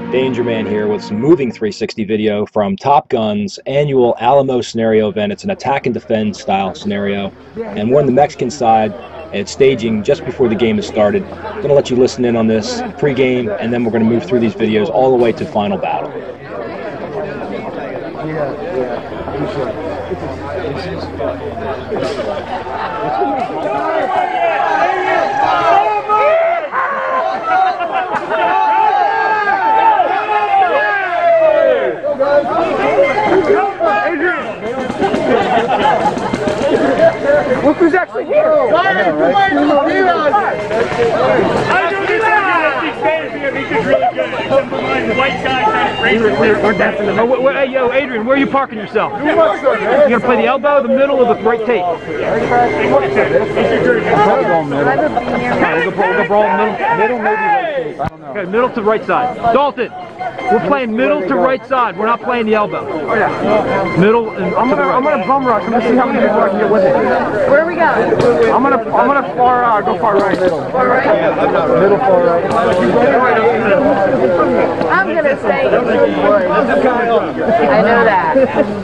DangerMan here with some moving 360 video from TopGun's annual Alamo scenario event. It's an attack and defend style scenario, and we're on the Mexican side. It's staging just before the game has started. I'm going to let you listen in on this pre-game, and then we're going to move through these videos all the way to final battle. Look who's actually here! We're dancing. Hey, yo, Adrian, where are you parking yourself? You gonna play the elbow, the middle, or the right tape? We'll go brawl middle, maybe right tape. I don't know. Okay, middle to right side. Dalton, we're playing middle to right side. We're not playing the elbow. Oh yeah. Middle and I'm gonna bum rush. I'm gonna see how many people I can get with it. Where are we going? I'm gonna go far right. Far right? Yeah, middle, far right. I'm gonna say I know that.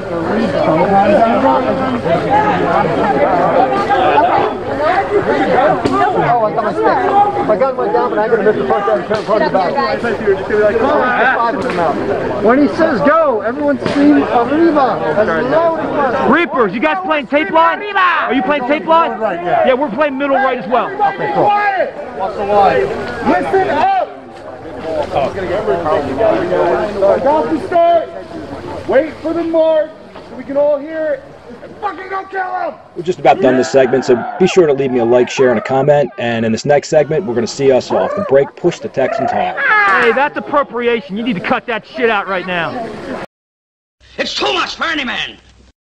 Oh, I got my stick. My gun went down, but I gotta miss the first part of the battle. When he says go, everyone scream Arriba! Reapers, you guys playing tape line? Are you playing tape line? Yeah, we're playing middle right as well. Okay, cool. What's the line? Listen up! About to start. Wait for the mark so we can all hear it. And fucking go kill him! We're just about done this segment, so be sure to leave me a like, share, and a comment. And in this next segment, we're going to see us off the break. Push the Texans hard. Hey, that's appropriation. You need to cut that shit out right now. It's too much for any man.